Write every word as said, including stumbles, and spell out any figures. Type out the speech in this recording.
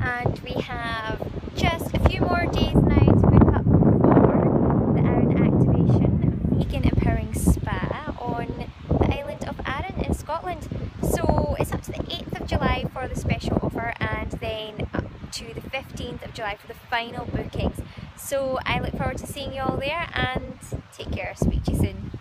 and we have just a few more days now to book up for the Arran Activation Vegan Empowering Spa on the island of Arran in Scotland. So it's up to the eighth of July for the special offer, and then up to the fifteenth of July for the final bookings. So I look forward to seeing you all there, and take care. Speak to you soon.